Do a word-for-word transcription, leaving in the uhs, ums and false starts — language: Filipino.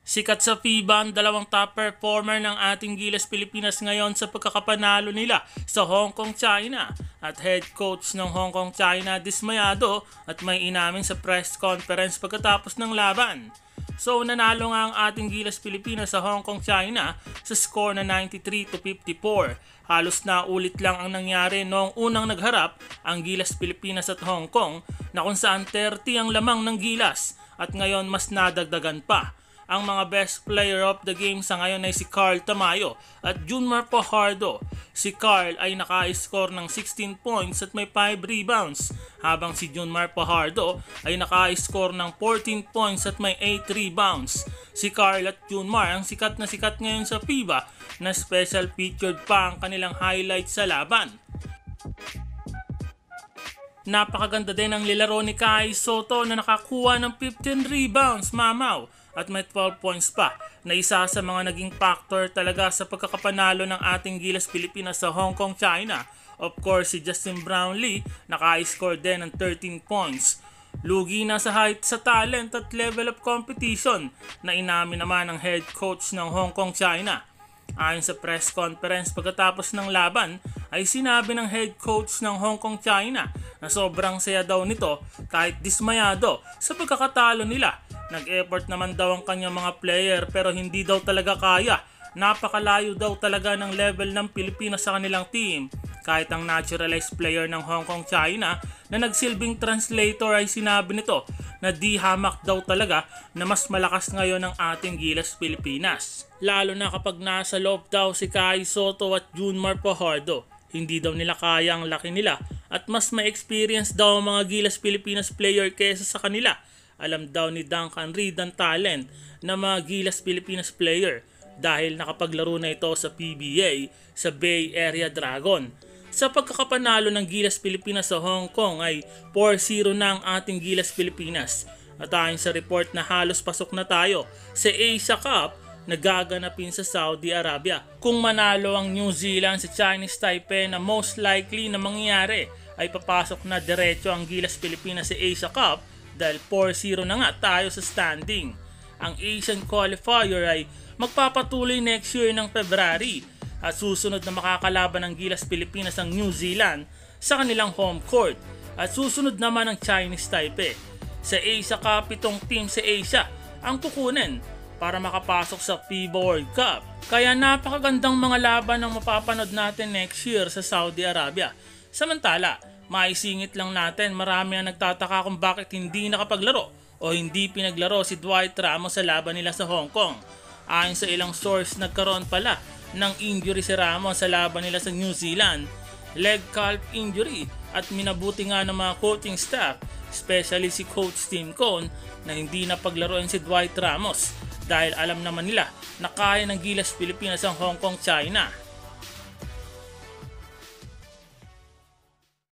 Sikat sa FIBA ang dalawang top performer ng ating Gilas Pilipinas ngayon sa pagkakapanalo nila sa Hong Kong, China. At head coach ng Hong Kong, China dismayado at may inamin sa press conference pagkatapos ng laban. So nanalo nga ang ating Gilas Pilipinas sa Hong Kong, China sa score na ninety-three to fifty-four. Halos na ulit lang ang nangyari noong unang nagharap ang Gilas Pilipinas at Hong Kong na kung saan thirty ang lamang ng Gilas at ngayon mas nadagdagan pa. Ang mga best player of the game sa ngayon ay si Carl Tamayo at Junmar Fajardo. Si Carl ay naka-score ng sixteen points at may five rebounds, habang si Junmar Fajardo ay naka-score ng fourteen points at may eight rebounds. Si Carl at Junmar ang sikat na sikat ngayon sa FIBA na special featured pa ang kanilang highlights sa laban. Napakaganda din ang nilaro ni Kai Sotto na nakakuha ng fifteen rebounds, mamaw, at may twelve points pa, na isa sa mga naging factor talaga sa pagkakapanalo ng ating Gilas Pilipinas sa Hong Kong, China. Of course, si Justin Brownlee naka-score din ng thirteen points. Lugi na sa height, sa talent at level of competition na inamin naman ng head coach ng Hong Kong, China. Ayon sa press conference pagkatapos ng laban, ay sinabi ng head coach ng Hong Kong, China na sobrang saya daw nito kahit dismayado sa pagkakatalo nila. Nag-effort naman daw ang kanyang mga player pero hindi daw talaga kaya. Napakalayo daw talaga ng level ng Pilipinas sa kanilang team. Kahit ang naturalized player ng Hong Kong, China na nagsilbing translator ay sinabi nito na di hamak daw talaga na mas malakas ngayon ang ating Gilas Pilipinas. Lalo na kapag nasa loob daw si Kai Sotto at Junmar Fajardo. Hindi daw nila kaya ang laki nila at mas may experience daw ang mga Gilas Pilipinas player kaysa sa kanila. Alam daw ni Duncan Reed ang talent na mga Gilas Pilipinas player dahil nakapaglaro na ito sa P B A sa Bay Area Dragon. Sa pagkakapanalo ng Gilas Pilipinas sa Hong Kong ay four zero na ang ating Gilas Pilipinas. At ayon sa report na halos pasok na tayo sa Asia Cup na gaganapin sa Saudi Arabia. Kung manalo ang New Zealand sa Chinese Taipei na most likely na mangyayari ay papasok na diretso ang Gilas Pilipinas sa Asia Cup dahil four zero na nga tayo sa standing. Ang Asian qualifier ay magpapatuloy next year ng February at susunod na makakalaban ng Gilas Pilipinas ang New Zealand sa kanilang home court at susunod naman ang Chinese Taipei. Sa Asia Cup, pitong team sa Asia ang kukunin para makapasok sa FIBA World Cup. Kaya napakagandang mga laban ang mapapanood natin next year sa Saudi Arabia. Samantala, maisingit lang natin, marami ang nagtataka kung bakit hindi nakapaglaro o hindi pinaglaro si Dwight Ramos sa laban nila sa Hong Kong. Ayon sa ilang source, nagkaroon pala ng injury si Ramos sa laban nila sa New Zealand, leg calf injury, at minabuti nga ng mga coaching staff, especially si Coach Tim Cone, na hindi napaglaruin si Dwight Ramos dahil alam naman nila na kaya ng Gilas Pilipinas ang Hong Kong, China.